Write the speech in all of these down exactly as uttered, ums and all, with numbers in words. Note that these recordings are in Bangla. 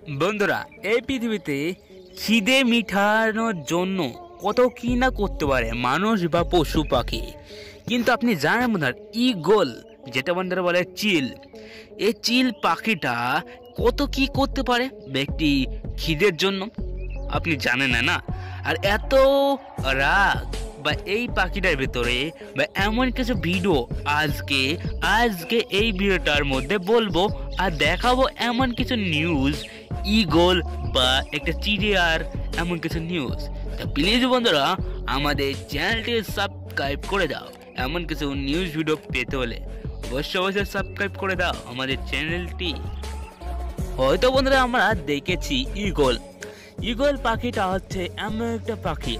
বন্ধুরা, এই পৃথিবীতে খিদে মিটানোর জন্য কত কি না করতে পারে মানুষ বা পশু পাখি। কিন্তু আপনি জানেন বন্ধুরা, ঈগল যেটা বন্ধুরা বলে চিল, এই চিল পাখিটা কত কি করতে পারে ব্যক্তি খিদের জন্য আপনি জানেন না না। আর এত রাগ বা এই পাখিটার ভেতরে বা এমন কিছু ভিডিও আজকে আজকে এই ভিডিওটার মধ্যে বলবো আর দেখাবো এমন কিছু নিউজ ঈগল বা একটা চিড়িয়ার এমন কিছু নিউজ। তা প্লিজ বন্ধুরা আমাদের চ্যানেলটি সাবস্ক্রাইব করে দাও। এমন কিছু নিউজ ভিডিও পেতে হলে অবশ্যই অবশ্যই সাবস্ক্রাইব করে দাও আমাদের চ্যানেলটি। হয়তো বন্ধুরা আমরা দেখেছি ঈগল ঈগল পাখিটা হচ্ছে এমন একটা পাখি,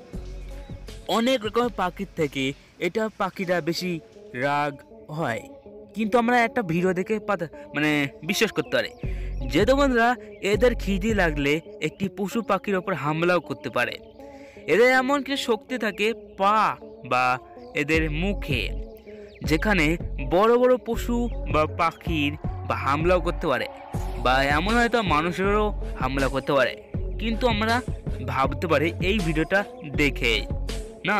অনেক রকমের পাখির থেকে এটা পাখিটা বেশি রাগ হয়। কিন্তু আমরা একটা ভিডিও দেখে পাতা মানে বিশ্বাস করতে পারি যেহেতু বন্ধুরা এদের খিদে লাগলে একটি পশু পাখির ওপর হামলাও করতে পারে। এদের এমন কিছু শক্তি থাকে পা বা এদের মুখে, যেখানে বড় বড় পশু বা পাখির বা হামলাও করতে পারে বা এমন হয়তো মানুষেরও হামলা করতে পারে। কিন্তু আমরা ভাবতে পারি এই ভিডিওটা দেখে না,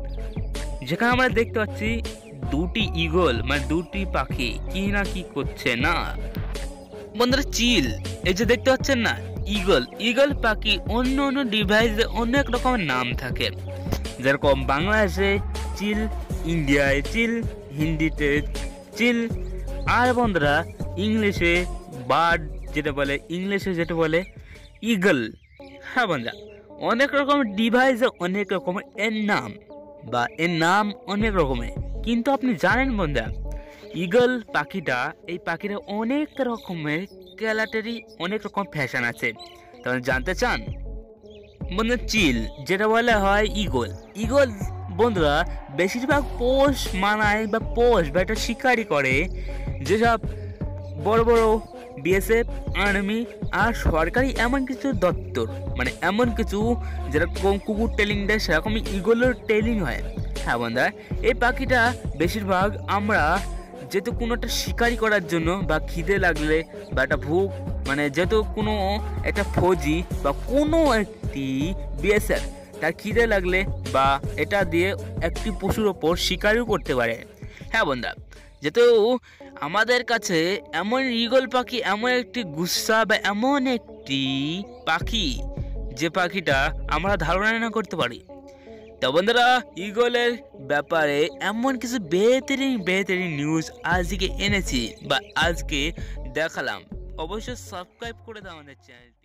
যেখানে আমরা দেখতে পাচ্ছি দুটি ঈগল মানে দুটি পাখি কি না কি করছে না। বন্ধুরা চিল এই যে দেখতে পাচ্ছেন না ঈগল ঈগল পাখি অন্য অন্য ডিভাইসে অনেক রকমের নাম থাকে, যেরকম বাংলাদেশে চিল, ইন্ডিয়ায় চিল, হিন্দিতে চিল, আর বন্ধুরা ইংলিশে বার্ড যেটা বলে ইংলিশে যেটা বলে ঈগল। হ্যাঁ বন্ধুরা অনেক রকমের ডিভাইসে অনেক রকমের এর নাম বা এর নাম অনেক রকমের। কিন্তু আপনি জানেন বন্ধুরা ঈগল পাখিটা এই পাখিটা অনেক রকমের ক্যালাটারি অনেক রকম ফ্যাশন আছে। তাহলে জানতে চান বন্ধুরা চিল যেটা বলা হয় ঈগল ঈগল বন্ধুরা বেশিরভাগ পোষ মানায় বা পোষ বা এটা শিকারি করে যেসব বড় বড় বিএসএফ, আর্মি আর সরকারি এমন কিছু দপ্তর, মানে এমন কিছু যেরকম কুকুর ট্রেনিং দেয় সেরকমই ঈগলের ট্রেনিং হয়। হ্যাঁ বন্ধুরা এই পাখিটা বেশিরভাগ আমরা যেহেতু কোনো একটা শিকারি করার জন্য বা খিদে লাগলে বা একটা ভুক মানে যেহেতু কোনো একটা ফৌজি বা কোনো একটি বিএসএফ তার খিদে লাগলে বা এটা দিয়ে একটি পশুর ওপর শিকারিও করতে পারে। হ্যাঁ বন্ধুরা যেহেতু আমাদের কাছে এমন ঈগল পাখি এমন একটি গুচ্ছা বা এমন একটি পাখি যে পাখিটা আমরা ধারণা না করতে পারি। তো বন্ধুরা ঈগলের ব্যাপারে এমন কিছু বেহতরিন বেহতরিন নিউজ আজকে এনেছি বা আজকে দেখালাম। অবশ্যই সাবস্ক্রাইব করে দাও আমাদের চ্যানেল।